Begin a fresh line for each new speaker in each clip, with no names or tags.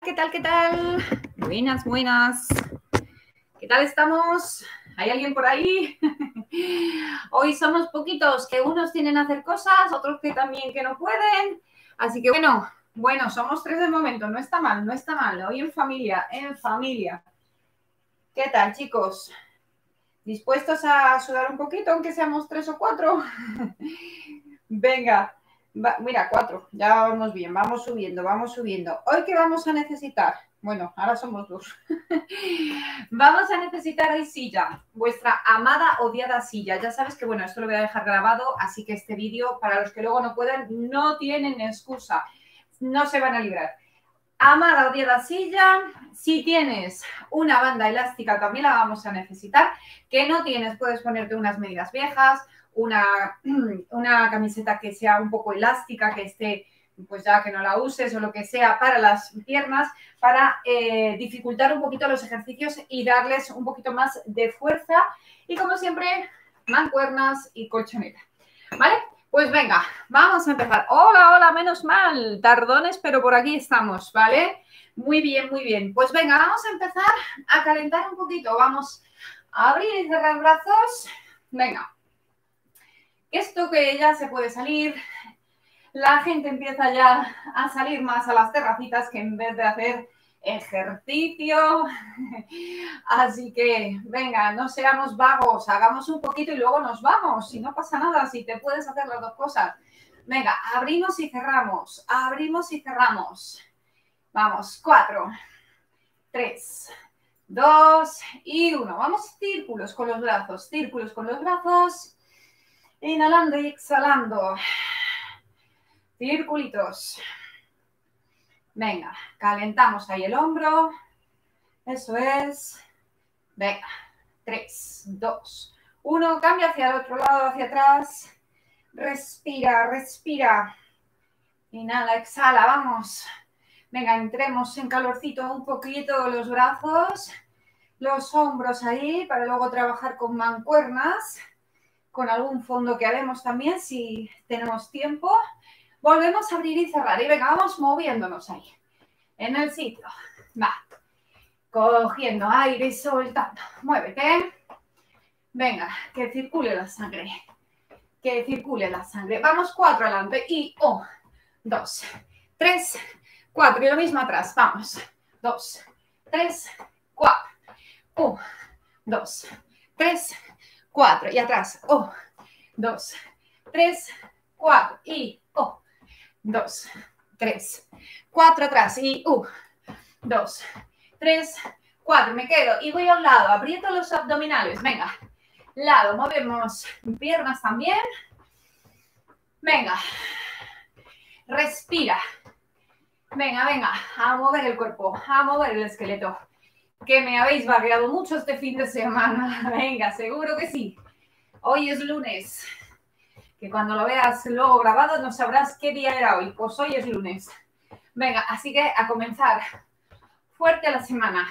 ¿Qué tal? ¿Qué tal? Buenas, buenas. ¿Qué tal estamos? ¿Hay alguien por ahí? Hoy somos poquitos, que unos tienen que hacer cosas, otros que también que no pueden. Así que bueno, somos 3 de momento, no está mal, no está mal. Hoy en familia, en familia. ¿Qué tal, chicos? ¿Dispuestos a sudar un poquito, aunque seamos 3 o 4? Venga, mira, 4, ya vamos bien, vamos subiendo, vamos subiendo. ¿Hoy qué vamos a necesitar? Bueno, ahora somos 2. Vamos a necesitar hoy silla, vuestra amada, odiada silla. Ya sabes que, bueno, esto lo voy a dejar grabado, así que este vídeo, para los que luego no puedan, no tienen excusa, no se van a librar. Amada, odiada silla, si tienes una banda elástica también la vamos a necesitar. Que no tienes, puedes ponerte unas medias viejas, una camiseta que sea un poco elástica, que esté, pues ya que no la uses o lo que sea para las piernas, para dificultar un poquito los ejercicios y darles un poquito más de fuerza. Y como siempre, mancuernas y colchoneta, ¿vale? Pues venga, vamos a empezar. Hola, hola, menos mal, tardones, pero por aquí estamos, ¿vale? Muy bien, muy bien. Pues venga, vamos a empezar a calentar un poquito. Vamos a abrir y cerrar brazos. Venga. Esto que ya se puede salir, la gente empieza ya a salir más a las terracitas que en vez de hacer ejercicio. Así que, venga, no seamos vagos, hagamos un poquito y luego nos vamos. Si no pasa nada, si te puedes hacer las dos cosas. Venga, abrimos y cerramos, abrimos y cerramos. Vamos, 4, 3, 2 y 1. Vamos, círculos con los brazos, círculos con los brazos. Inhalando y exhalando. Circulitos. Venga, calentamos ahí el hombro. Eso es. Venga, 3, 2, 1. Cambia hacia el otro lado, hacia atrás. Respira, respira. Inhala, exhala, vamos. Venga, entremos en calorcito un poquito los brazos, los hombros ahí, para luego trabajar con mancuernas, con algún fondo que haremos también si tenemos tiempo. Volvemos a abrir y cerrar. Y venga, vamos moviéndonos ahí, en el sitio. Va. Cogiendo aire y soltando. Muévete. Venga, que circule la sangre. Que circule la sangre. Vamos, 4 adelante. Y 1, 2, 3, 4. Y lo mismo atrás. Vamos. 2, 3, 4. 1, 2, 3, 4. Y atrás. 1, 2, 3, 4. Y 1, 2, 3, 4 atrás. Y 1, 2, 3, 4. Me quedo y voy a un lado. Aprieto los abdominales. Venga. Lado. Movemos piernas también. Venga. Respira. Venga, venga. A mover el cuerpo. A mover el esqueleto. Que me habéis barriado mucho este fin de semana. Venga, seguro que sí. Hoy es lunes. Que cuando lo veas luego grabado no sabrás qué día era hoy. Pues hoy es lunes. Venga, así que a comenzar. Fuerte la semana.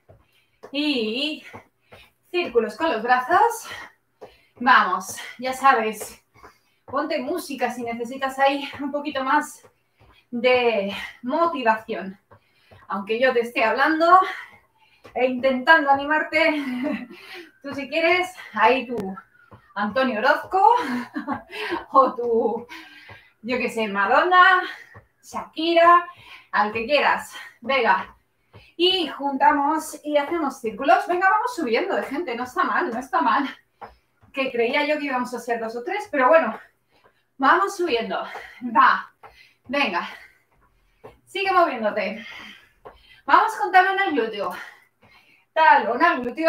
Y círculos con los brazos. Vamos, ya sabes. Ponte música si necesitas ahí un poquito más de motivación. Aunque yo te esté hablando e intentando animarte, tú si quieres, ahí tu Antonio Orozco o tu, yo qué sé, Madonna, Shakira, al que quieras. Venga. Y juntamos y hacemos círculos. Venga, vamos subiendo de gente. No está mal, no está mal. Que creía yo que íbamos a ser 2 o 3, pero bueno. Vamos subiendo. Va. Venga. Sigue moviéndote. Vamos con talón al glúteo. Talón al glúteo.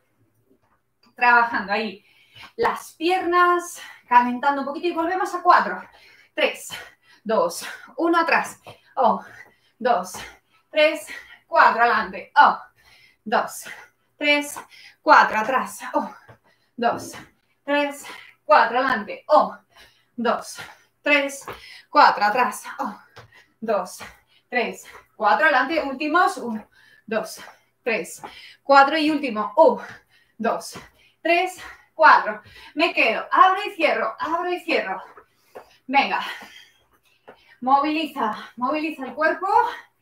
Trabajando ahí las piernas. Calentando un poquito y volvemos a 4. 3, 2, 1 atrás. 1, 2, 3, 4 adelante. 1, 2, 3, 4 atrás. 1, 2, 3, 4 adelante. 1, 2, 3, 4 atrás. 1, 2, 3, 4 adelante. Últimos. 1, 2, 3, 4 y último. 1, 2, 3, 4. Me quedo. Abro y cierro. Abro y cierro. Venga. Moviliza el cuerpo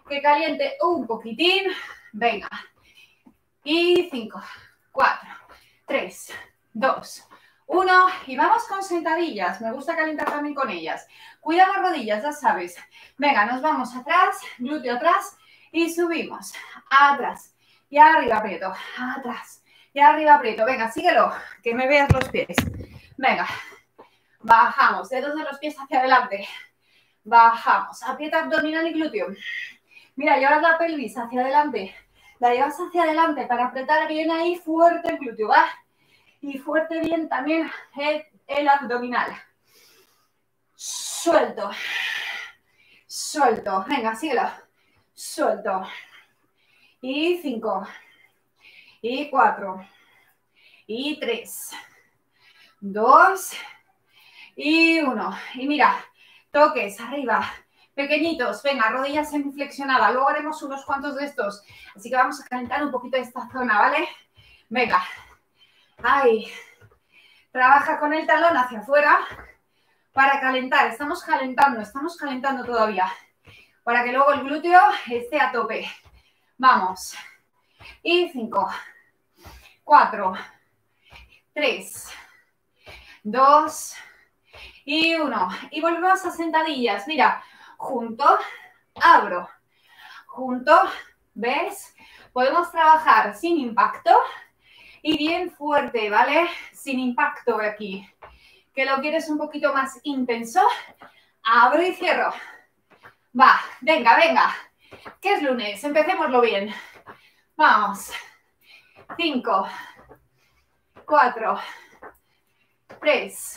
que caliente un poquitín. Venga. Y 5, 4, 3, 2, 1. Y vamos con sentadillas. Me gusta calentar también con ellas. Cuida las rodillas, ya sabes. Venga, nos vamos atrás, glúteo atrás y subimos. Atrás y arriba aprieto. Atrás y arriba aprieto. Venga, síguelo, que me veas los pies. Venga, bajamos, dedos de los pies hacia adelante. Bajamos, aprieta abdominal y glúteo. Mira, llevas la pelvis hacia adelante. La llevas hacia adelante para apretar bien ahí fuerte el glúteo, ¿va? Y fuerte bien también el abdominal. Suelto. Suelto. Venga, síguelo. Suelto. Y 5. Y 4. Y 3. 2. Y 1. Y mira, toques arriba. Pequeñitos, venga, rodillas semiflexionadas. Luego haremos unos cuantos de estos. Así que vamos a calentar un poquito esta zona, ¿vale? Venga. Ahí. Trabaja con el talón hacia afuera para calentar. Estamos calentando todavía. Para que luego el glúteo esté a tope. Vamos. Y 5, 4, 3, 2 y 1. Y volvemos a sentadillas. Mira, junto, abro, junto, ¿ves? Podemos trabajar sin impacto y bien fuerte, ¿vale? Sin impacto aquí. Que lo quieres un poquito más intenso. Abro y cierro. Va, venga, venga. Que es lunes, empecémoslo bien. Vamos. 5, 4, 3,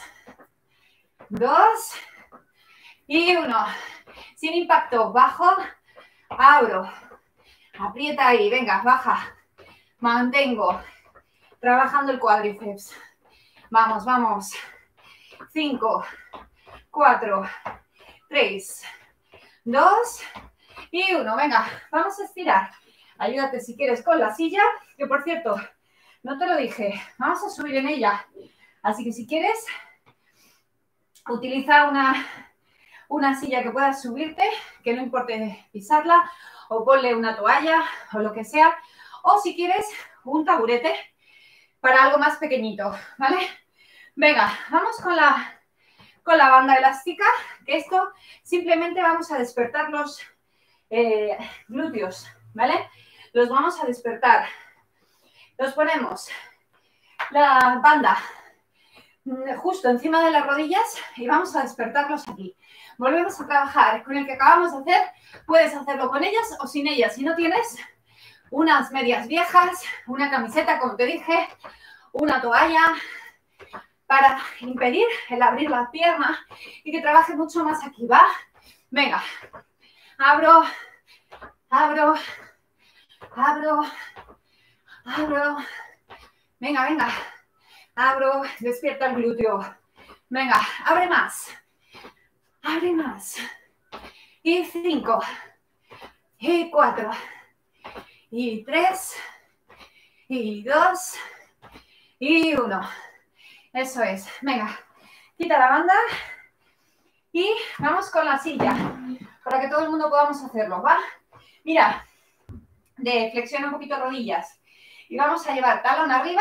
2 y 1. Sin impacto, bajo, abro. Aprieta ahí, venga, baja. Mantengo. Trabajando el cuádriceps. Vamos, vamos. 5, 4, 3, 2 y 1. Venga, vamos a estirar. Ayúdate si quieres con la silla, que por cierto, no te lo dije, vamos a subir en ella. Así que si quieres, utiliza una silla que puedas subirte, que no importe pisarla, o ponle una toalla o lo que sea. O si quieres, un taburete para algo más pequeñito, ¿vale? Venga, vamos con la banda elástica, que esto simplemente vamos a despertar los glúteos, ¿vale? Los vamos a despertar. Los ponemos la banda justo encima de las rodillas y vamos a despertarlos aquí. Volvemos a trabajar con el que acabamos de hacer. Puedes hacerlo con ellas o sin ellas. Si no tienes unas medias viejas, una camiseta, como te dije, una toalla, para impedir el abrir la pierna y que trabaje mucho más aquí, ¿va? Venga, abro, abro, abro, abro. Venga, venga. Abro, despierta el glúteo. Venga, abre más. Abre más. Y 5. Y 4. Y 3. Y 2. Y 1. Eso es. Venga, quita la banda. Y vamos con la silla. Para que todo el mundo podamos hacerlo, ¿va? Mira, flexiona un poquito rodillas. Y vamos a llevar talón arriba.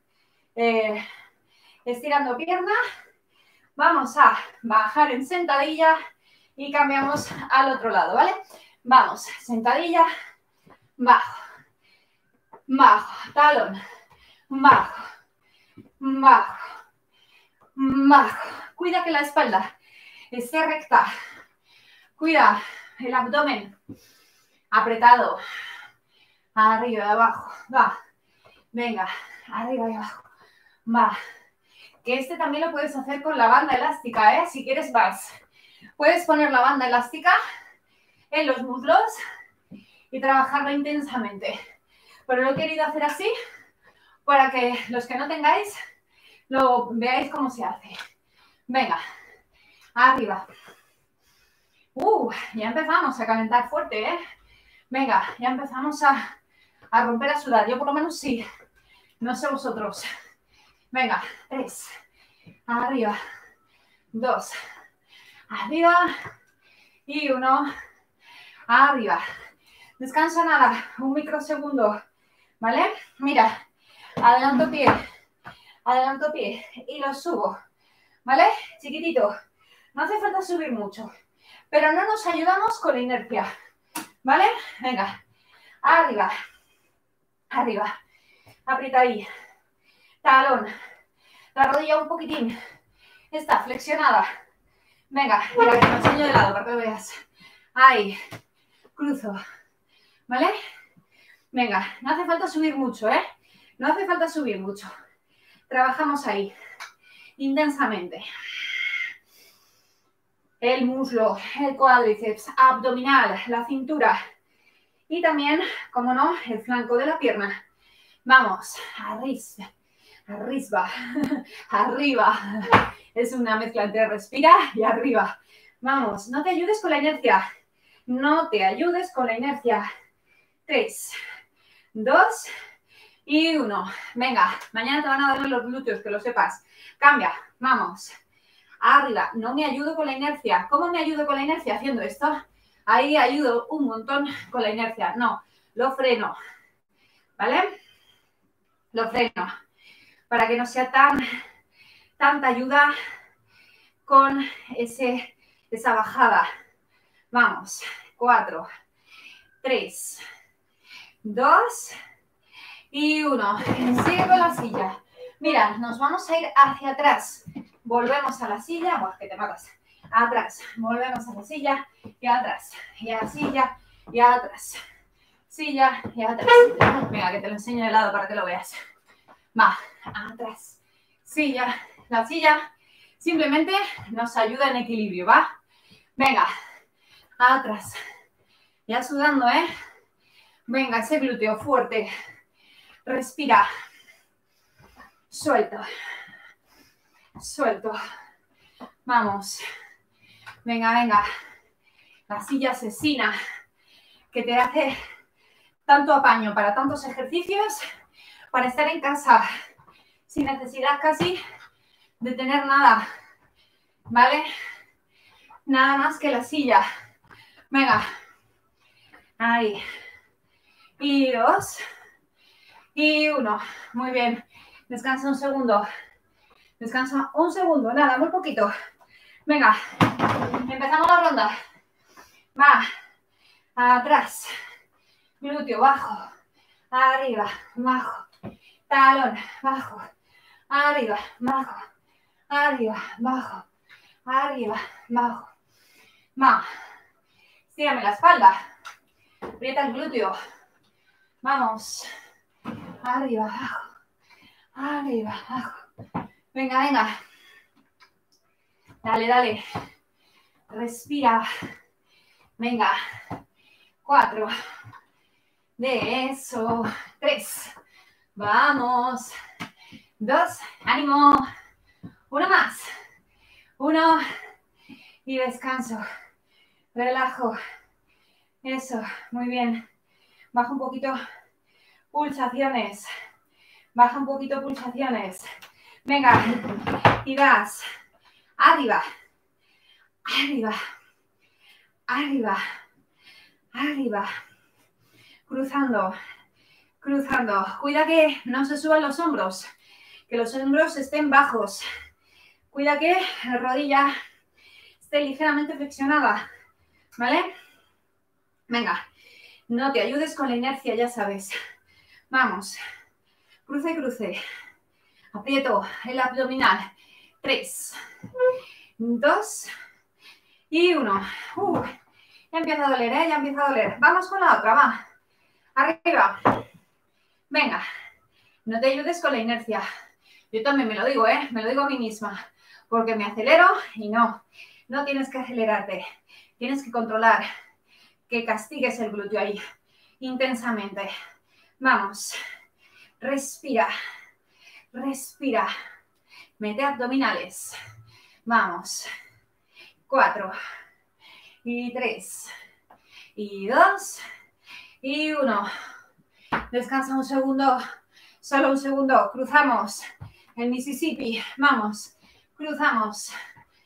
Estirando pierna. Vamos a bajar en sentadilla y cambiamos al otro lado, ¿vale? Vamos, sentadilla, bajo, bajo, talón, bajo, bajo, bajo. Cuida que la espalda esté recta. Cuida el abdomen apretado. Arriba y abajo, va. Venga, arriba y abajo, va. Que este también lo puedes hacer con la banda elástica, ¿eh? Si quieres más. Puedes poner la banda elástica en los muslos y trabajarlo intensamente. Pero lo he querido hacer así para que los que no tengáis lo veáis cómo se hace. Venga, arriba. Ya empezamos a calentar fuerte, ¿eh? Venga, ya empezamos a romper, a sudar. Yo por lo menos sí. No sé vosotros. Venga, 3. Arriba. 2. Arriba. Y 1. Arriba. Descansa nada, un microsegundo, ¿vale? Mira, adelanto pie y lo subo, ¿vale? Chiquitito, no hace falta subir mucho, pero no nos ayudamos con la inercia, ¿vale? Venga, arriba, arriba, aprieta ahí, talón, la rodilla un poquitín, está flexionada. Venga, mira, que te lo enseño de lado para que lo veas. Ahí, cruzo, ¿vale? Venga, no hace falta subir mucho, ¿eh? No hace falta subir mucho. Trabajamos ahí, intensamente. El muslo, el cuádriceps, abdominal, la cintura. Y también, como no, el flanco de la pierna. Vamos, arriba, arriba, arriba. Es una mezcla entre respira y arriba. Vamos, no te ayudes con la inercia. No te ayudes con la inercia. 3, 2 y 1. Venga, mañana te van a doler los glúteos, que lo sepas. Cambia, vamos. Arriba, no me ayudo con la inercia. ¿Cómo me ayudo con la inercia? Haciendo esto. Ahí ayudo un montón con la inercia. No, lo freno. ¿Vale? Lo freno. Para que no sea tanta ayuda con esa bajada. Vamos. 4, 3, 2 y 1. Sigue con la silla. Mira, nos vamos a ir hacia atrás. Volvemos a la silla. Buah, que te matas. Atrás. Volvemos a la silla y atrás. Y a la silla y atrás. Silla y atrás. Venga, que te lo enseño de lado para que lo veas. Va, atrás. Silla. La silla simplemente nos ayuda en equilibrio, ¿va? Venga, atrás. Ya sudando, ¿eh? Venga, ese glúteo fuerte. Respira. Suelto. Suelto. Vamos. Venga, venga. La silla asesina que te hace tanto apaño para tantos ejercicios, para estar en casa sin necesidad casi de tener nada, ¿vale? Nada más que la silla. Venga. Ahí. Y 2. Y 1. Muy bien. Descansa un segundo. Descansa un segundo. Nada, muy poquito. Venga. Empezamos la ronda. Va. Atrás. Glúteo bajo. Arriba. Bajo. Talón. Bajo. Arriba. Bajo. Arriba. Bajo. Arriba. Bajo. Va. Estírame la espalda. Aprieta el glúteo. Vamos. Arriba, abajo. Arriba, abajo. Venga, venga. Dale, dale. Respira. Venga. 4. De eso. 3. Vamos. 2. Ánimo. 1 más. 1. Y descanso. Relajo. Eso. Muy bien. Baja un poquito pulsaciones. Baja un poquito pulsaciones. Venga. Y das. Arriba. Arriba. Arriba. Arriba. Cruzando. Cruzando. Cuida que no se suban los hombros. Que los hombros estén bajos. Cuida que la rodilla esté ligeramente flexionada. ¿Vale? Venga. No te ayudes con la inercia, ya sabes. Vamos. Cruce, cruce. Aprieto el abdominal. 3, 2 y 1. Ya empieza a doler, ¿eh? Ya empieza a doler. Vamos con la otra, va. Arriba. Venga. No te ayudes con la inercia. Yo también me lo digo, ¿eh? Me lo digo a mí misma. Porque me acelero y no. No tienes que acelerarte. Tienes que controlar. Que castigues el glúteo ahí. Intensamente. Vamos. Respira. Respira. Mete abdominales. Vamos. 4. Y 3. Y 2. Y 1. Descansa un segundo. Solo un segundo. Cruzamos el Mississippi. Vamos. Cruzamos.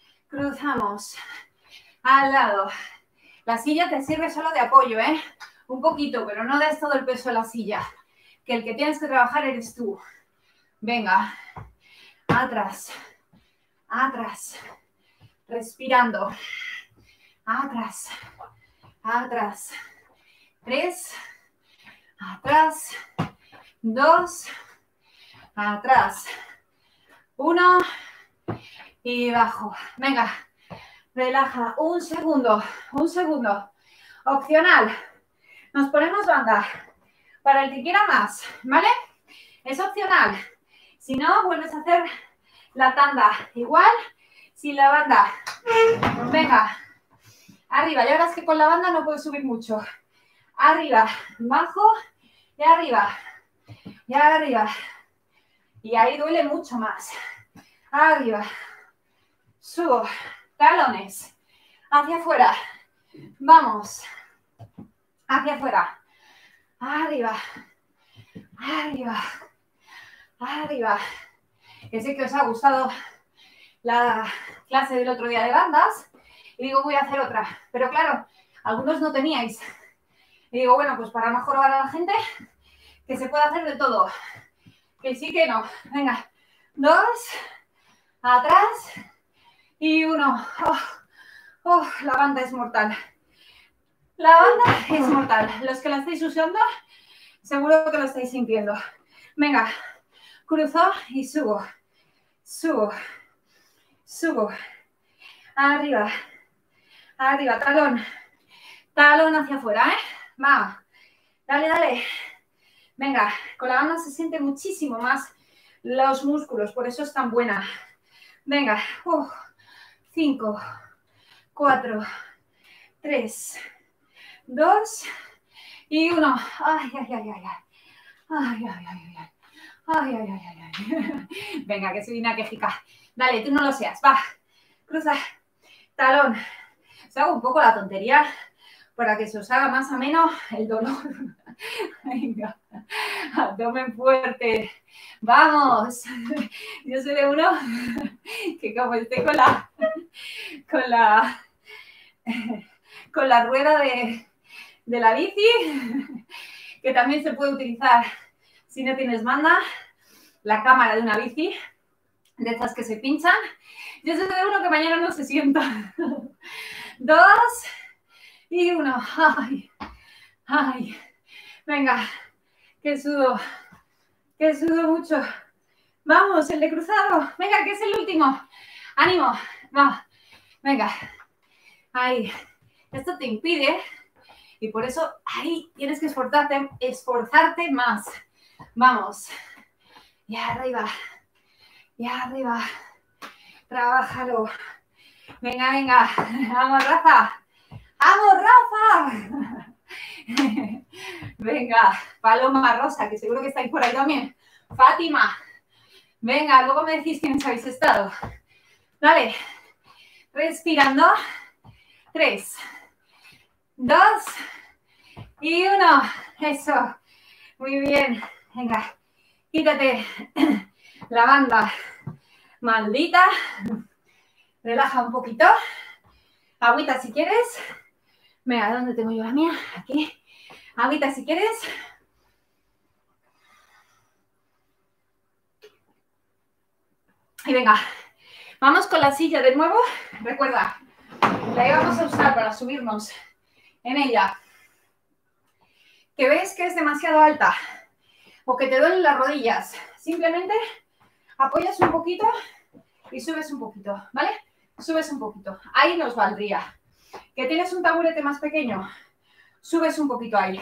Cruzamos. Al lado. La silla te sirve solo de apoyo, ¿eh? Un poquito, pero no des todo el peso a la silla. Que el que tienes que trabajar eres tú. Venga. Atrás. Atrás. Respirando. Atrás. Atrás. 3. Atrás. 2. Atrás. 1. Y bajo. Venga. Relaja. Un segundo. Un segundo. Opcional. Nos ponemos banda. Para el que quiera más. ¿Vale? Es opcional. Si no, vuelves a hacer la tanda. Igual, sin la banda. Venga. Arriba. Ya verás que con la banda no puedo subir mucho. Arriba. Bajo. Y arriba. Y arriba. Y ahí duele mucho más. Arriba. Subo. Talones. Hacia afuera. Vamos. Hacia afuera. Arriba. Arriba. Arriba. Que sé que os ha gustado la clase del otro día de bandas. Y digo, voy a hacer otra. Pero claro, algunos no teníais. Y digo, bueno, pues para mejorar a la gente, que se puede hacer de todo. Que sí, que no. Venga. 2. Atrás. Y 1. La banda es mortal. La banda es mortal. Los que la estáis usando, seguro que lo estáis sintiendo. Venga. Cruzo y subo. Subo. Subo. Arriba. Arriba. Talón. Talón hacia afuera, ¿eh? Va. Dale, dale. Venga. Con la banda se siente muchísimo más los músculos. Por eso es tan buena. Venga. 5, 4, 3, 2 y 1. Ay, ay, ay, ay, ay. Ay, ay, ay, ay. Ay, ay, ay, ay, ay. Venga, que soy una quejica. Dale, tú no lo seas. Va. Cruza. Talón. Os hago un poco la tontería para que se os haga más ameno el dolor. Venga. Abdomen fuerte. Vamos. Yo soy de uno que como esté con la rueda de la bici, que también se puede utilizar si no tienes banda, la cámara de una bici, de estas que se pinchan. Yo soy de uno que mañana no se sienta. 2 y 1. Ay, ay. Venga, que sudo mucho. Vamos, el de cruzado. Venga, que es el último. Ánimo. Va. Venga. Ahí. Esto te impide y por eso ahí tienes que esforzarte más. Vamos. Y arriba. Y arriba. Trabájalo. Venga, venga. Vamos, Rafa. ¡Vamos, Rafa! Venga, Paloma Rosa, que seguro que estáis por ahí también. Fátima. Venga, luego me decís quiénes habéis estado. Dale. Respirando. 3, 2 y 1. Eso. Muy bien. Venga. Quítate la banda maldita. Relaja un poquito. Agüita si quieres. Venga, ¿dónde tengo yo la mía? Aquí. Agüita si quieres. Y venga, vamos con la silla de nuevo. Recuerda, la íbamos a usar para subirnos en ella. Que ves que es demasiado alta o que te duelen las rodillas. Simplemente apoyas un poquito y subes un poquito, ¿vale? Subes un poquito. Ahí nos valdría. Que tienes un taburete más pequeño, subes un poquito ahí.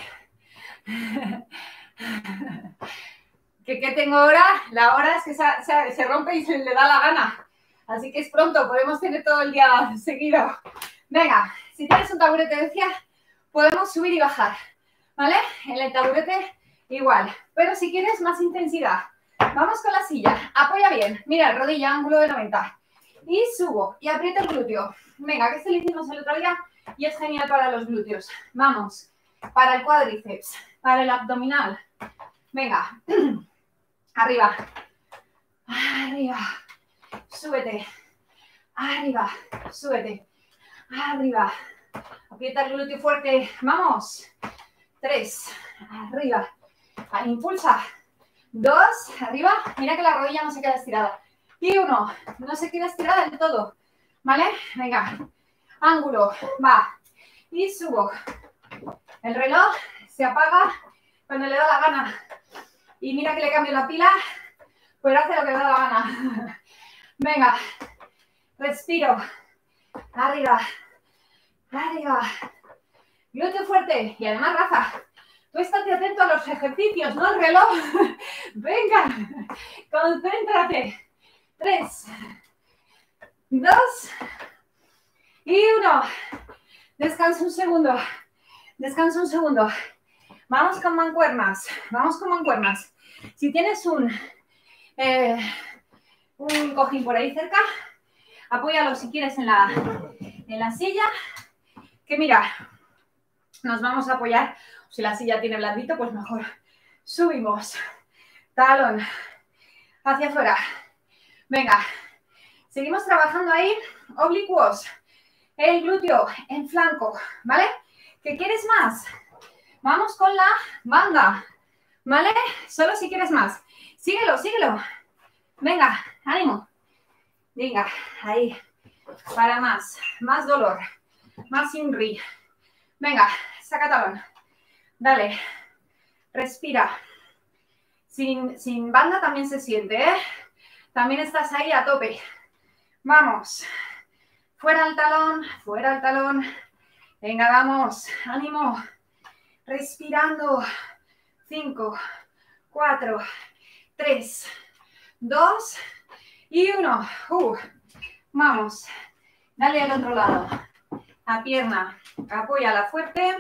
¿Qué tengo ahora? La hora es que se rompe y se le da la gana. Así que es pronto, podemos tener todo el día seguido. Venga, si tienes un taburete, decía, podemos subir y bajar, ¿vale? En el taburete igual, pero si quieres más intensidad, vamos con la silla, apoya bien, mira, rodilla, ángulo de 90. Y subo y aprieto el glúteo. Venga, que este lo hicimos el otro día y es genial para los glúteos. Vamos, para el cuádriceps, para el abdominal. Venga, arriba, arriba, súbete, arriba, súbete, arriba. Aprieta el glúteo fuerte, vamos. 3, arriba, impulsa, 2, arriba, mira que la rodilla no se queda estirada, y 1, no se queda estirada del todo, ¿vale? Venga, ángulo, va, y subo, el reloj se apaga cuando le da la gana, y mira que le cambio la pila, pero hace lo que le da la gana. Venga, respiro, arriba, arriba, glúteo fuerte, y además, Rafa, tú estate atento a los ejercicios, no al reloj. Venga, concéntrate. 3, 2 y 1. Descansa un segundo. Descansa un segundo. Vamos con mancuernas. Vamos con mancuernas. Si tienes un cojín por ahí cerca, apóyalo si quieres en la silla. Que mira, nos vamos a apoyar. Si la silla tiene blandito, pues mejor. Subimos. Talón. Hacia afuera. Venga. Seguimos trabajando ahí. Oblicuos. El glúteo en flanco. ¿Vale? ¿Qué quieres más? Vamos con la banda. ¿Vale? Solo si quieres más. Síguelo, síguelo. Venga, ánimo. Venga, ahí. Para más. Más dolor. Más INRI. Venga, saca talón. Dale. Respira. Sin banda también se siente, ¿eh? También estás ahí a tope. Vamos. Fuera el talón, fuera el talón. Venga, vamos. Ánimo. Respirando. 5, 4, 3, 2 y 1. Vamos. Dale al otro lado. La pierna. Apóyala fuerte.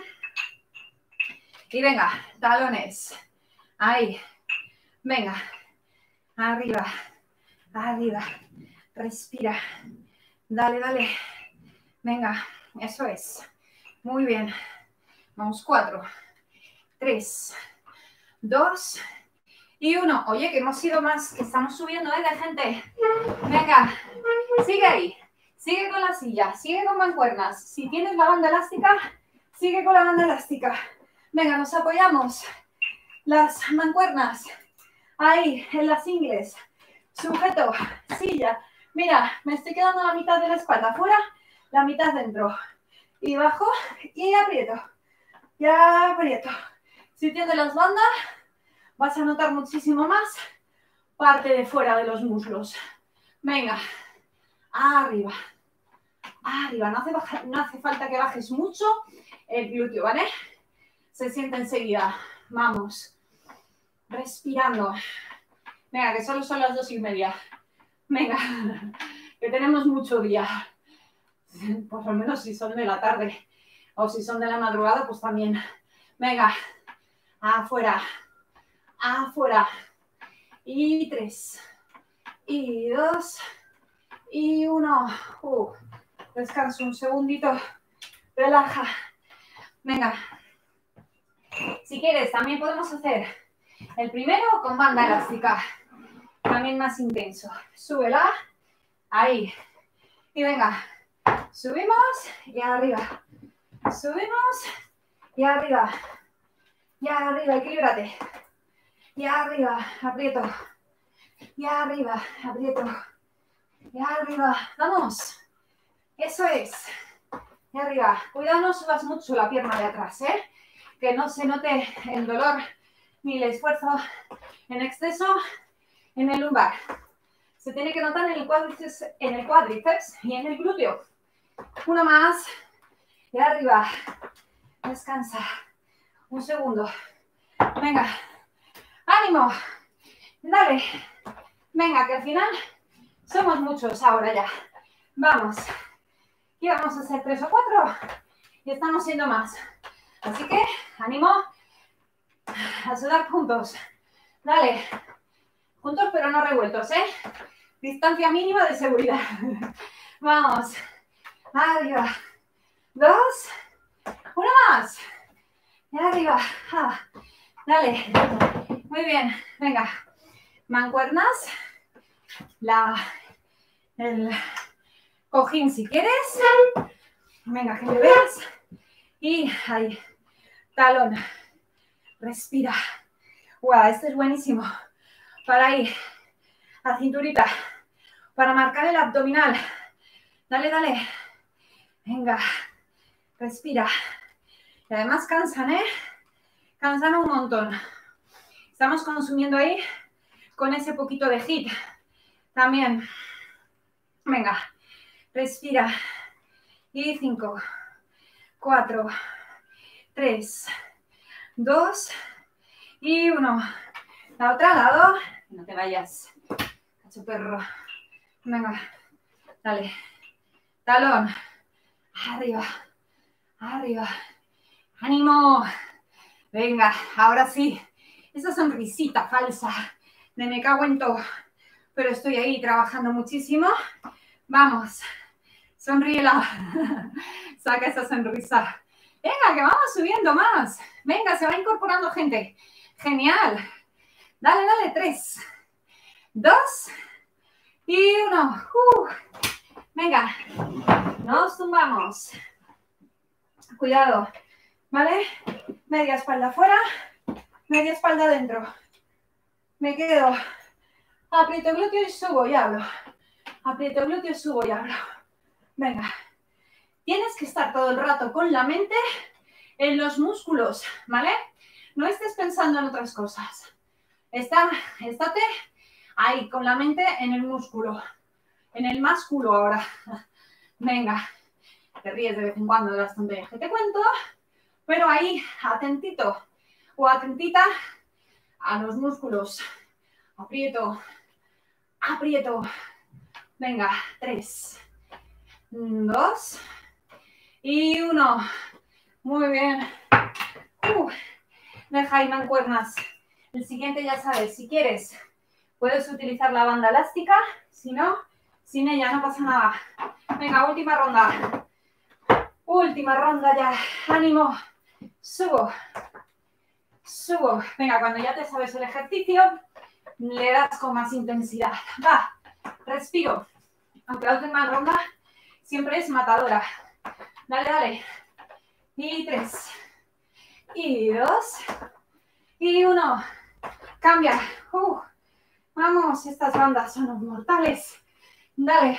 Y venga, talones. Ahí. Venga. Arriba. Arriba. Respira. Dale, dale. Venga. Eso es. Muy bien. Vamos, 4, 3, 2 y 1. Oye, que hemos ido más, que estamos subiendo, ¿eh, de gente? Venga. Sigue ahí. Sigue con la silla. Sigue con mancuernas. Si tienes la banda elástica, sigue con la banda elástica. Venga, nos apoyamos. Las mancuernas. Ahí, en las ingles. Sujeto, silla. Mira, me estoy quedando la mitad de la espalda fuera, la mitad dentro. Y bajo y aprieto. Y aprieto. Si tienes las bandas, vas a notar muchísimo más parte de fuera de los muslos. Venga. Arriba. Arriba. No hace falta que bajes mucho el glúteo, ¿vale? Se siente enseguida. Vamos. Respirando. Venga, que solo son las 2:30. Venga, que tenemos mucho día. Por lo menos si son de la tarde. O si son de la madrugada, pues también. Venga. Afuera. Afuera. Y 3. Y 2. Y 1. Descanso un segundito. Relaja. Venga. Si quieres, también podemos hacer el primero con banda elástica. También más intenso. Súbela. Ahí. Y venga. Subimos y arriba. Subimos y arriba. Y arriba, equilíbrate. Y arriba, aprieto. Y arriba, aprieto. Y arriba. Vamos. Eso es. Y arriba. Cuidado, no subas mucho la pierna de atrás, ¿eh? Que no se note el dolor ni el esfuerzo en exceso en el lumbar. Se tiene que notar en el cuádriceps y en el glúteo. Uno más. Y arriba. Descansa. Un segundo. Venga. ¡Ánimo! Dale. Venga, que al final somos muchos ahora ya. Vamos. Y vamos a hacer 3 o 4. Y estamos siendo más. Así que, ánimo a sudar juntos. Dale. Juntos pero no revueltos, ¿eh? Distancia mínima de seguridad. Vamos. Arriba. 2. Uno más. Y arriba. Dale. Muy bien. Venga. Mancuernas. El cojín si quieres. Venga, que me veas. Y ahí. Talón. Respira. Wow, este es buenísimo. Para ir a cinturita. Para marcar el abdominal. Dale, dale. Venga. Respira. Y además cansan, ¿eh? Cansan un montón. Estamos consumiendo ahí con ese poquito de HIIT. También. Venga. Respira. Y 5, 4, 3, 2 y 1. La otra lado. No te vayas. Cacho perro. Venga. Dale. Talón. Arriba. Arriba. ¡Ánimo! Venga, ahora sí. Esa sonrisita falsa de me cago en todo. Pero estoy ahí trabajando muchísimo. Vamos. Sonríela. Saca esa sonrisa. Venga, que vamos subiendo más. Venga, se va incorporando gente. Genial. Dale, dale. 3, 2 y 1. Venga. Nos tumbamos. Cuidado. ¿Vale? Media espalda afuera. Media espalda adentro. Me quedo. Aprieto glúteo y subo y hablo. Aprieto glúteo y subo y hablo. Venga. Tienes que estar todo el rato con la mente en los músculos, ¿vale? No estés pensando en otras cosas. Estate ahí con la mente en el músculo. En el músculo ahora. Venga. Te ríes de vez en cuando de las tonterías que te cuento, pero ahí, atentito o atentita a los músculos. Aprieto, aprieto. Venga, 3, 2 y 1. Muy bien. Deja ahí mancuernas. El siguiente ya sabes, si quieres, puedes utilizar la banda elástica. Si no, sin ella no pasa nada. Venga, última ronda. Última ronda ya. Ánimo. Subo. Subo. Venga, cuando ya te sabes el ejercicio, le das con más intensidad. Va. Respiro. Aunque la última ronda siempre es matadora. Dale, dale. Y 3. Y 2. Y 1. Cambia. Vamos, estas bandas son mortales. Dale.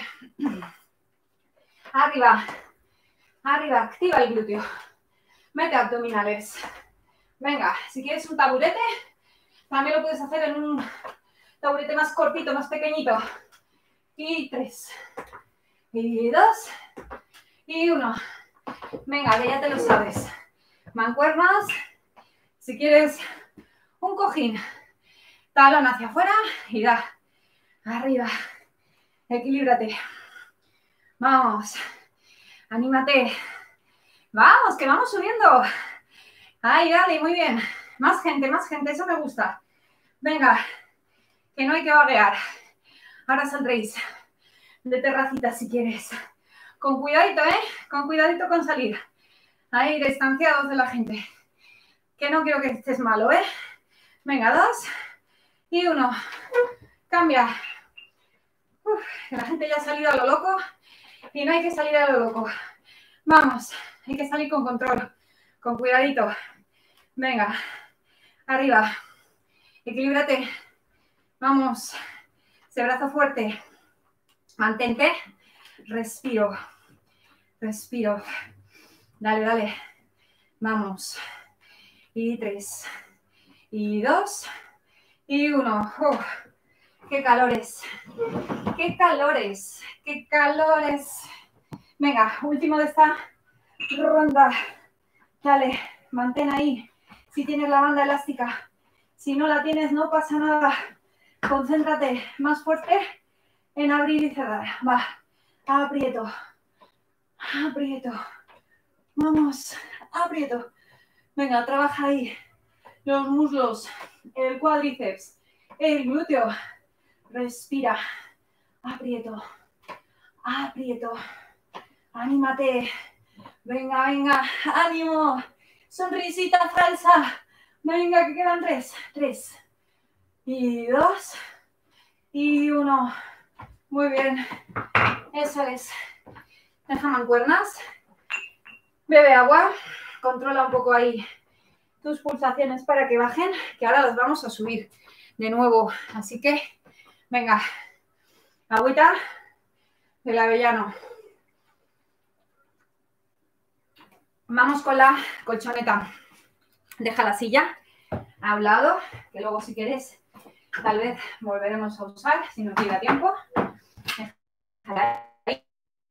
Arriba. Arriba, activa el glúteo. Mete abdominales. Venga, si quieres un taburete, también lo puedes hacer en un taburete más cortito, más pequeñito. Y 3. Y 2. Y 1. Venga, que ya te lo sabes. Mancuernas. Si quieres un cojín, talón hacia afuera y da. Arriba. Equilíbrate. Vamos. Anímate. Vamos, que vamos subiendo. Ahí, dale, muy bien. Más gente, eso me gusta. Venga, que no hay que vaguear. Ahora saldréis de terracita si quieres. Con cuidadito, ¿eh? Con cuidadito con salir. Ahí, distanciados de la gente. Que no quiero que estés malo, ¿eh? Venga, 2 y 1. Cambia. La gente ya ha salido a lo loco y no hay que salir a lo loco. Vamos, hay que salir con control, con cuidadito. Venga, arriba. Equilíbrate. Vamos. Ese brazo fuerte. Mantente. Respiro. Respiro. Dale, dale. Vamos. Y 3. Y 2. Y 1. ¡Qué calores! ¡Qué calores! ¡Qué calores! Venga, último de esta ronda. Dale, mantén ahí. Si tienes la banda elástica. Si no la tienes, no pasa nada. Concéntrate más fuerte en abrir y cerrar. Va, aprieto. Aprieto. Vamos, aprieto. Venga, trabaja ahí. Los muslos, el cuádriceps, el glúteo. Respira. Aprieto. Aprieto. Anímate. Venga, venga. Ánimo. Sonrisita falsa. Venga, que quedan 3. 3. Y 2. Y 1. Muy bien. Eso es. Deja mancuernas. Bebe agua. Controla un poco ahí tus pulsaciones para que bajen, que ahora las vamos a subir de nuevo. Así que, venga, agüita del avellano. Vamos con la colchoneta. Deja la silla a un lado, que luego si quieres tal vez volveremos a usar si nos llega tiempo. Déjala ahí.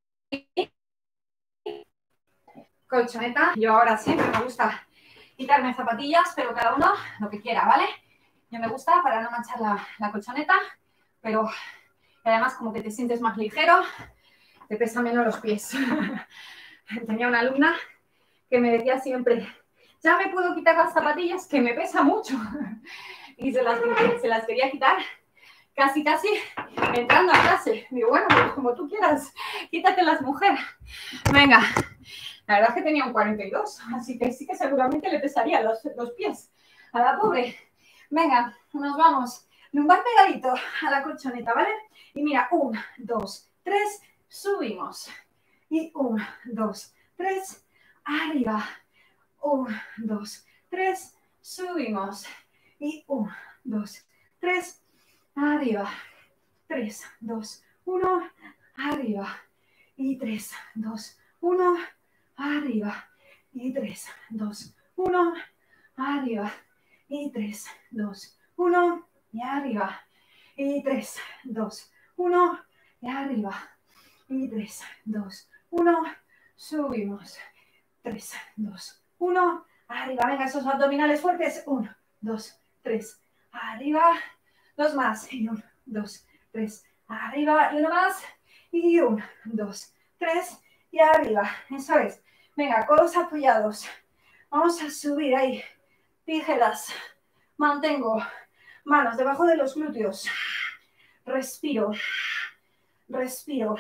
Colchoneta. Yo ahora siempre me gusta quitarme zapatillas, pero cada uno lo que quiera, ¿vale? Yo me gusta para no manchar la colchoneta, pero además como que te sientes más ligero, te pesan menos los pies. Tenía una alumna que me decía siempre, ya me puedo quitar las zapatillas, que me pesa mucho. Y se las quería quitar casi entrando a clase. Digo, bueno, pues como tú quieras, quítatelas, mujer. Venga. La verdad es que tenía un 42, así que sí que seguramente le pesaría los pies a la pobre. Venga, nos vamos. Lumbar pegadito a la colchoneta, ¿vale? Y mira, 1, 2, 3, subimos. Y 1, 2, 3, arriba. 1, 2, 3, subimos. Y 1, 2, 3, arriba. 3, 2, 1, arriba. Y 3, 2, 1, arriba. Y 3, 2, 1, arriba. Y 3, 2, 1, y arriba. Y 3, 2, 1, y arriba. Y 3, 2, 1, subimos. 3, 2, 1, arriba. Venga, esos abdominales fuertes. 1, 2, 3, arriba. Dos más. Y 1, 2, 3, arriba. Y uno más. Y 1, 2, 3, y arriba. Eso es. Venga, codos apoyados. Vamos a subir ahí. Tijeras. Mantengo. Manos debajo de los glúteos. Respiro. Respiro.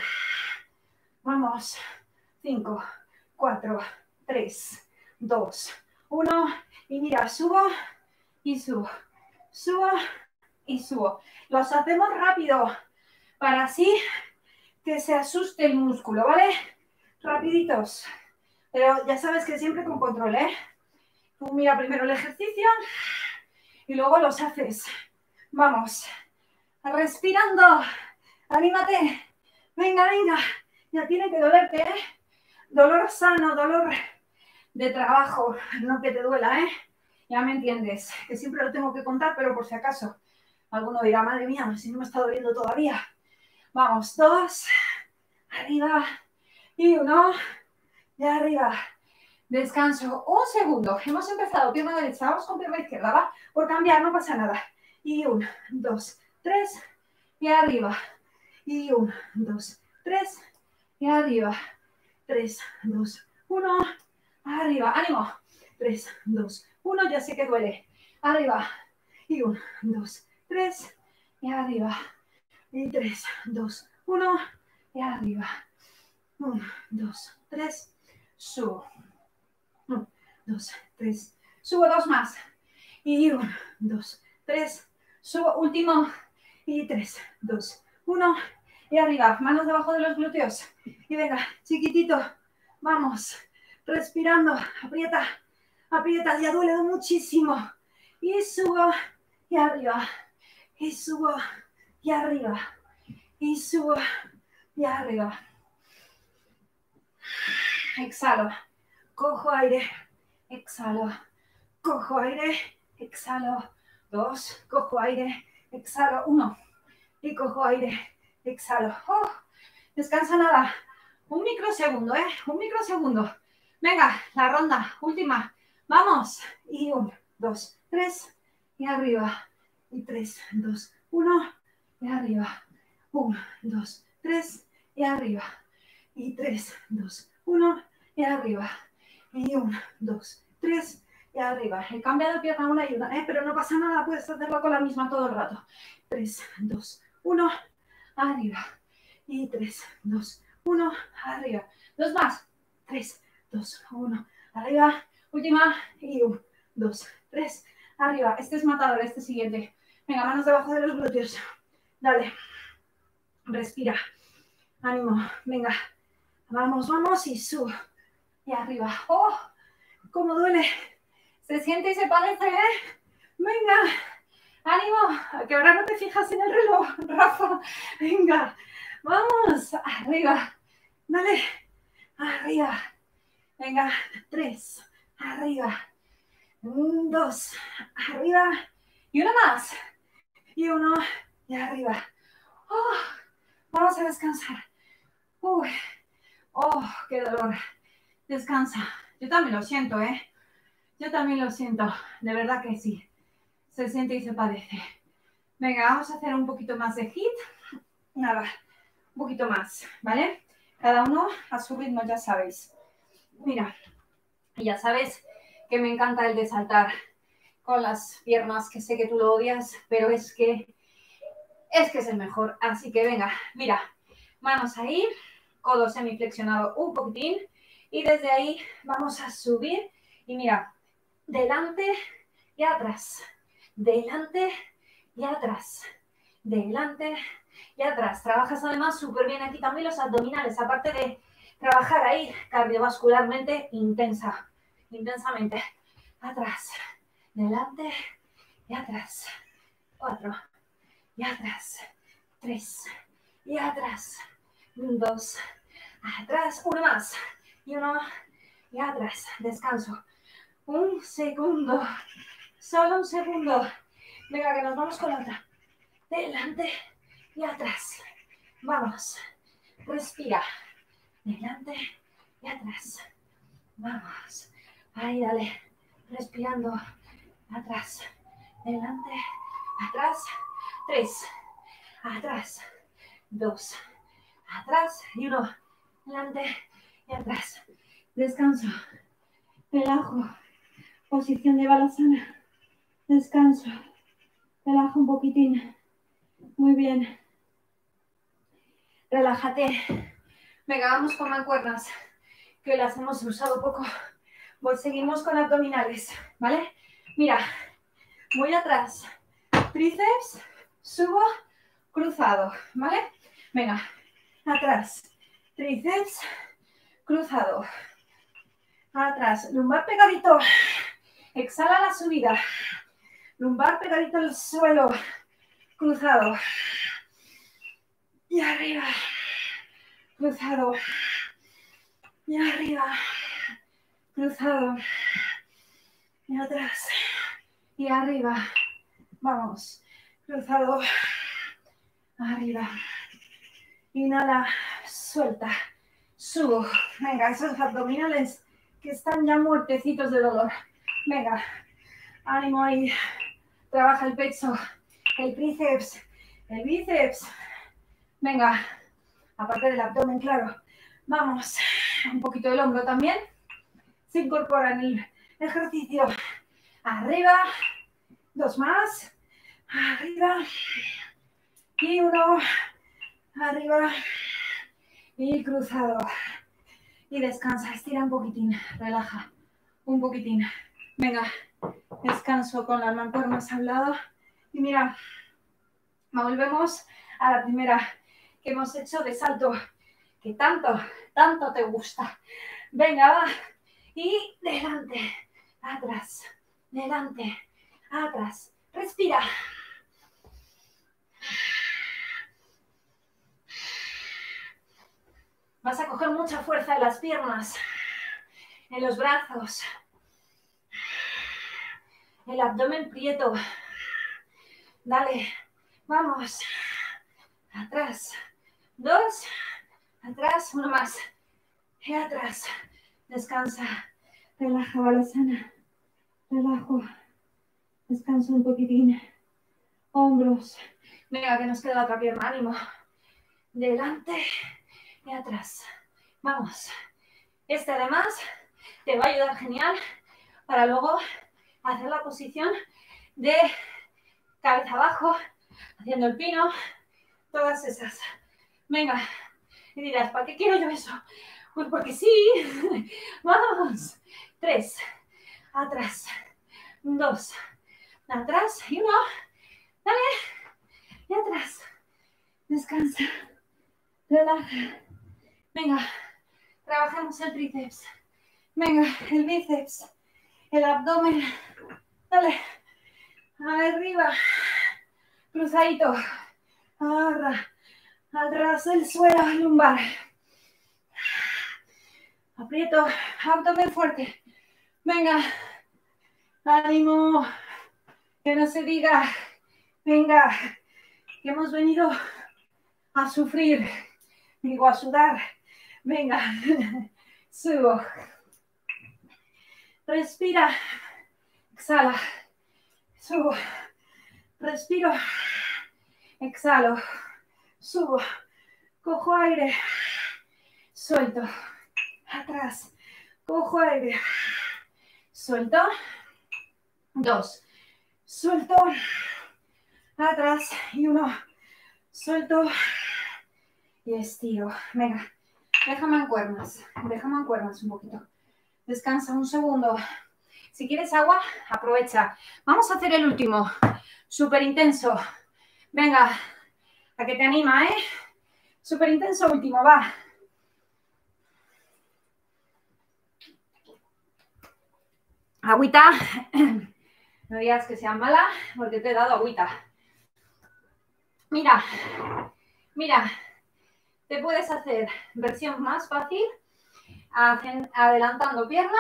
Vamos. 5, 4, 3, 2, 1. Y mira, subo y subo. Subo y subo. Los hacemos rápido para así que se asuste el músculo, ¿vale? Rapiditos. Pero ya sabes que siempre con control, ¿eh? Tú mira primero el ejercicio y luego los haces. Vamos. Respirando. Anímate. Venga, venga. Ya tiene que dolerte, ¿eh? Dolor sano, dolor de trabajo. No que te duela, ¿eh? Ya me entiendes. Que siempre lo tengo que contar, pero por si acaso. Alguno dirá, madre mía, si no me está doliendo todavía. Vamos, 2. Arriba. Y 1. Y arriba. Descanso. Un segundo. Hemos empezado pierna derecha. Vamos con pierna izquierda, ¿va? Por cambiar, no pasa nada. Y 1, 2, 3. Y arriba. Y 1, 2, 3. Y arriba. 3, 2, 1. Arriba. ¡Ánimo! 3, 2, 1. Ya sé que duele. Arriba. Y 1, 2, 3. Y arriba. Y 3, 2, 1. Y arriba. 1, 2, 3. Subo. 1, 2, 3. Subo 2 más. Y 1, 2, 3. Subo último. Y 3, 2, 1. Y arriba. Manos debajo de los glúteos. Y venga, chiquitito. Vamos. Respirando. Aprieta. Aprieta. Ya duele muchísimo. Y subo. Y arriba. Y subo. Y arriba. Y subo. Y arriba. Exhalo. Cojo aire. Exhalo. Cojo aire. Exhalo. 2. Cojo aire. Exhalo. 1. Y cojo aire. Exhalo. Oh, descansa nada. Un microsegundo, ¿eh? Un microsegundo. Venga, la ronda. Última. Vamos. Y 1, 2, 3. Y arriba. Y 3, 2, 1. Y arriba. 1, 2, 3. Y arriba. Y 3, 2, 1. Y arriba. Y 1, 2, 3. Y arriba. He cambiado de pierna una y una, ¿eh? Pero no pasa nada. Puedes hacerlo con la misma todo el rato. 3, 2, 1. Arriba. Y 3, 2, 1. Arriba. 2 más. 3, 2, 1. Arriba. Última. Y 1, 2, 3. Arriba. Este es matador, este siguiente. Venga, manos debajo de los glúteos. Dale. Respira. Ánimo. Venga. Vamos, vamos y subo. Y arriba. ¡Oh! ¡Cómo duele! Se siente y se parece, ¿eh? Venga, ánimo, que ahora no te fijas en el reloj, Rafa. Venga, vamos, arriba, dale, arriba. Venga, 3, arriba, 2, arriba, y uno más, y uno, y arriba. Oh, vamos a descansar. Uy, oh, qué dolor. Descansa. Yo también lo siento, ¿eh? Yo también lo siento, de verdad que sí. Se siente y se padece. Venga, vamos a hacer un poquito más de HIIT. Nada, un poquito más, ¿vale? Cada uno a su ritmo, ya sabéis. Mira, ya sabes que me encanta el de saltar con las piernas, que sé que tú lo odias, pero es que es el mejor. Así que venga, mira, manos ahí, codo semiflexionado un poquitín, y desde ahí vamos a subir, y mira, delante y atrás, delante y atrás, delante y atrás. Trabajas además súper bien aquí también los abdominales, aparte de trabajar ahí cardiovascularmente intensamente. Atrás, delante y atrás. 4 y atrás. 3 y atrás. 2, atrás. Uno más. Y uno y atrás. Descanso. Un segundo. Solo un segundo. Venga, que nos vamos con la otra. Delante y atrás. Vamos. Respira. Delante y atrás. Vamos. Ahí, dale. Respirando. Atrás. Delante. Atrás. 3. Atrás. 2. Atrás. Y 1. Delante y atrás. Descanso. Relajo. Posición de balasana. Descanso. Relaja un poquitín. Muy bien. Relájate. Venga, vamos con mancuernas, que las hemos usado poco. Pues seguimos con abdominales, ¿vale? Mira, voy atrás. Tríceps, subo, cruzado, ¿vale? Venga, atrás. Tríceps, cruzado. Atrás. Lumbar pegadito. Exhala la subida. Lumbar pegadito al suelo. Cruzado. Y arriba. Cruzado. Y arriba. Cruzado. Y atrás. Y arriba. Vamos. Cruzado. Arriba. Inhala. Suelta. Subo. Venga, esos abdominales que están ya muertecitos de dolor. Venga. Ánimo ahí. Trabaja el pecho. El tríceps. El bíceps. Venga. Aparte del abdomen, claro. Vamos. Un poquito del hombro también. Se incorpora en el ejercicio. Arriba. 2 más. Arriba. Y 1. Arriba. Y cruzado. Y descansa. Estira un poquitín. Relaja. Un poquitín. Venga. Descanso con las mancuernas al lado. Y mira. Volvemos a la primera que hemos hecho de salto. Que tanto te gusta. Venga, va. Y delante. Atrás. Delante. Atrás. Respira. Vas a coger mucha fuerza en las piernas, en los brazos, el abdomen prieto. Dale, vamos. Atrás. 2. Atrás. 1 más. Y atrás. Descansa. Relaja, balasana. Relajo. Descansa un poquitín. Hombros. Venga, que nos queda la otra pierna. Ánimo. Delante y atrás. Vamos. Este además te va a ayudar genial para luego hacer la posición de cabeza abajo, haciendo el pino, todas esas. Venga. Y dirás, ¿para qué quiero yo eso? Pues porque sí. Vamos. 3. Atrás. 2. Atrás. Y 1. Dale. Y atrás. Descansa. Relaja. Venga. Trabajamos el tríceps. Venga, el bíceps. el abdomen. Dale. Arriba. Cruzadito. Agarra. Al ras del suelo lumbar. Aprieto. Abdomen fuerte. Venga. Ánimo. Que no se diga. Venga. Que hemos venido a sufrir. Digo, a sudar. Venga. Subo. Respira. Exhala. Subo. Respiro. Exhalo. Subo. Cojo aire. Suelto. Atrás. Cojo aire. Suelto. 2. Suelto. Atrás. Y 1. Suelto. Y estiro. Venga. Déjame mancuernas. Déjame mancuernas un poquito. Descansa un segundo. Si quieres agua, aprovecha. Vamos a hacer el último. Súper intenso. Venga. A que te anima, ¿eh? Súper intenso último. Va. Agüita. No digas que sea mala porque te he dado agüita. Mira. Mira. Te puedes hacer versión más fácil. Adelantando pierna,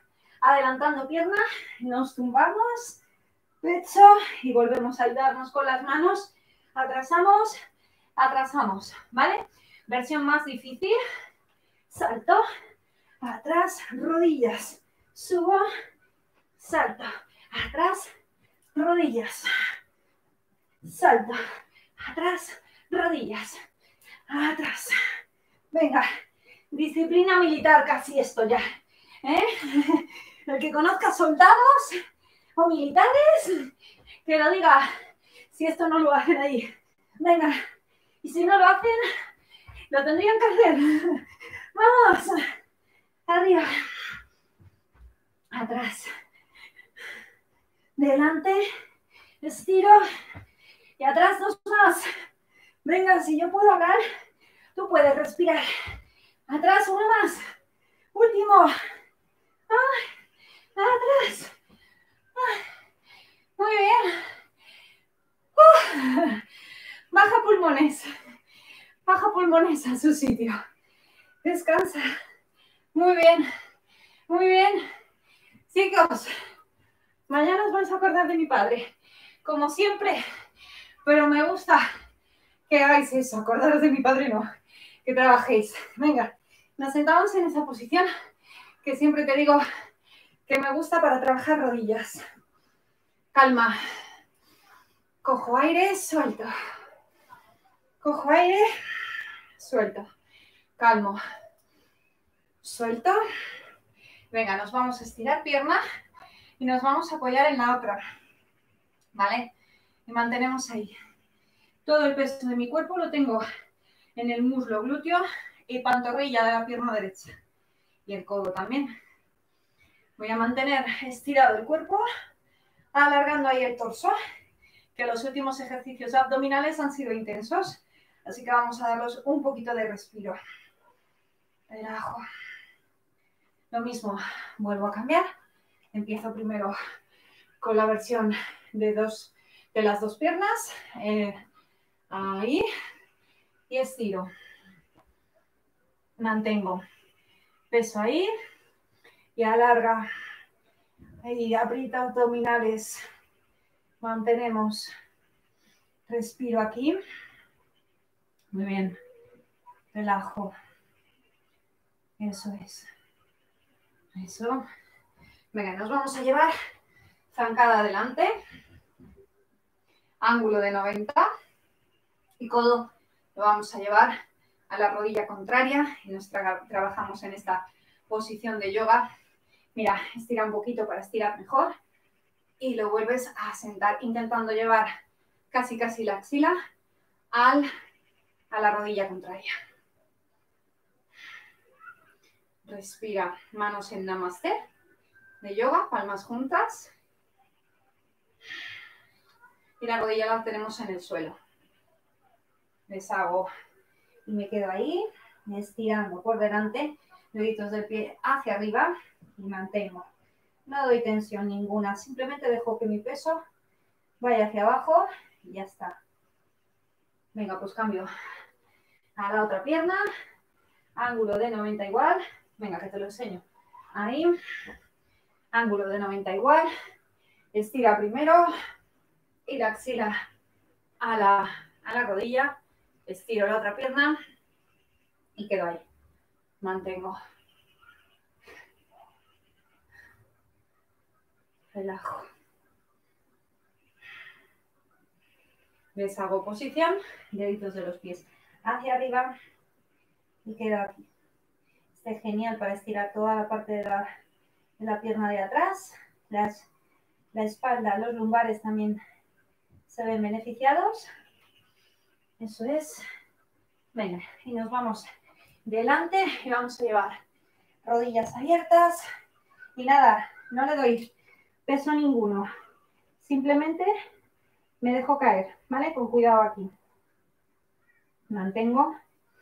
nos tumbamos, pecho y volvemos a ayudarnos con las manos, atrasamos, atrasamos, ¿vale? Versión más difícil, salto, atrás, rodillas, subo, salto, atrás, rodillas, salto, atrás, rodillas, atrás, venga. Disciplina militar casi esto ya, ¿eh? El que conozca soldados o militares, que lo diga si esto no lo hacen ahí. Venga, y si no lo hacen, lo tendrían que hacer. Vamos, arriba, atrás, delante, estiro y atrás 2 más. Venga, si yo puedo hablar, tú puedes respirar. Atrás, 1 más. Último. Ay, atrás. Ay, muy bien. Baja pulmones. Baja pulmones a su sitio. Descansa. Muy bien. Muy bien. Chicos, mañana os vais a acordar de mi padre. Como siempre. Pero me gusta que hagáis eso. Acordaros de mi padre, no. Que trabajéis. Venga. Nos sentamos en esa posición que siempre te digo que me gusta para trabajar rodillas. Calma. Cojo aire, suelto. Cojo aire, suelto. Calmo. Suelto. Venga, nos vamos a estirar pierna y nos vamos a apoyar en la otra. ¿Vale? Y mantenemos ahí. Todo el peso de mi cuerpo lo tengo en el muslo glúteo y pantorrilla de la pierna derecha. Y el codo también. Voy a mantener estirado el cuerpo, alargando ahí el torso, que los últimos ejercicios abdominales han sido intensos, así que vamos a darlos un poquito de respiro. Relajo. Lo mismo, vuelvo a cambiar. Empiezo primero con la versión de las dos piernas. Ahí. Y estiro. Mantengo peso ahí. Y alarga. Ahí, aprieta abdominales. Mantenemos. Respiro aquí. Muy bien. Relajo. Eso es. Eso. Venga, nos vamos a llevar zancada adelante. Ángulo de 90. Y codo lo vamos a llevar a la rodilla contraria. Y trabajamos en esta posición de yoga. Mira, estira un poquito para estirar mejor. Y lo vuelves a sentar, intentando llevar casi la axila a la rodilla contraria. Respira, manos en Namaste de yoga, palmas juntas. Y la rodilla la tenemos en el suelo. Deshago y me quedo ahí, estirando por delante, deditos del pie hacia arriba y mantengo. No doy tensión ninguna, simplemente dejo que mi peso vaya hacia abajo y ya está. Venga, pues cambio a la otra pierna, ángulo de 90 igual. Venga, que te lo enseño. Ahí, ángulo de 90 igual. Estira primero y la axila a la rodilla. Estiro la otra pierna y quedo ahí. Mantengo. Relajo. Deshago posición, deditos de los pies hacia arriba y quedo aquí. Este es genial para estirar toda la parte de la pierna de atrás. La espalda, los lumbares también se ven beneficiados. Eso es. Venga, y nos vamos delante y vamos a llevar rodillas abiertas. Y nada, no le doy peso ninguno. Simplemente me dejo caer, ¿vale? Con cuidado aquí. Mantengo.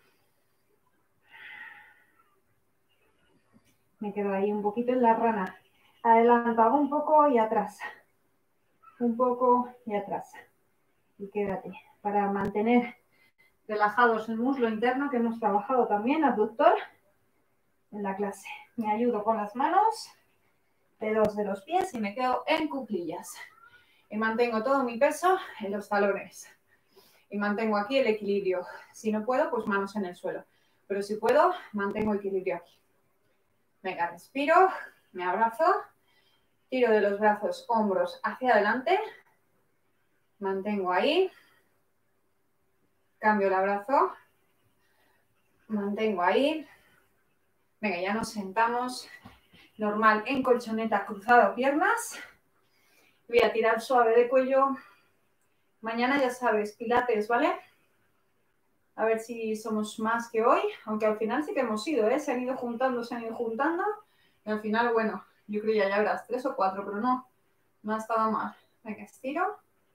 Me quedo ahí un poquito en la rana. Adelanto, hago un poco y atrás. Un poco y atrás. Y quédate. Para mantener relajados el muslo interno que hemos trabajado también, abductor, en la clase. Me ayudo con las manos, dedos de los pies y me quedo en cuclillas. Y mantengo todo mi peso en los talones. Y mantengo aquí el equilibrio. Si no puedo, pues manos en el suelo. Pero si puedo, mantengo equilibrio aquí. Venga, respiro, me abrazo, tiro de los brazos, hombros hacia adelante, mantengo ahí, cambio el abrazo, mantengo ahí. Venga, ya nos sentamos, normal, en colchoneta, cruzado piernas. Voy a tirar suave de cuello. Mañana ya sabes, pilates, ¿vale? A ver si somos más que hoy, aunque al final sí que hemos ido, ¿eh? Se han ido juntando. Y al final, bueno, yo creo ya verás, 3 o 4, pero no ha estado mal. Venga, estiro.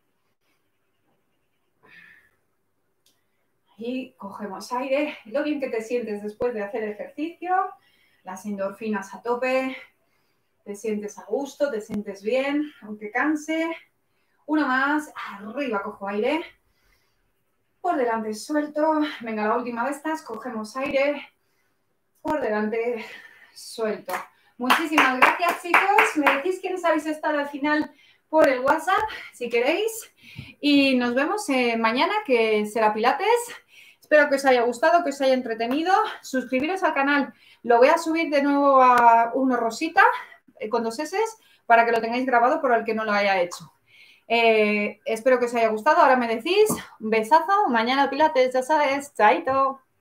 Y cogemos aire. Lo bien que te sientes después de hacer ejercicio. Las endorfinas a tope. Te sientes a gusto, te sientes bien, aunque canse. Una más. Arriba cojo aire. Por delante suelto. Venga, la última de estas. Cogemos aire. Por delante suelto. Muchísimas gracias, chicos. Me decís quiénes habéis estado al final por el WhatsApp, si queréis. Y nos vemos mañana, que será Pilates. Espero que os haya gustado, que os haya entretenido. Suscribiros al canal. Lo voy a subir de nuevo a uno rosita, con 2 S, para que lo tengáis grabado por el que no lo haya hecho. Espero que os haya gustado. Ahora me decís, un besazo. Mañana Pilates, ya sabes. Chaito.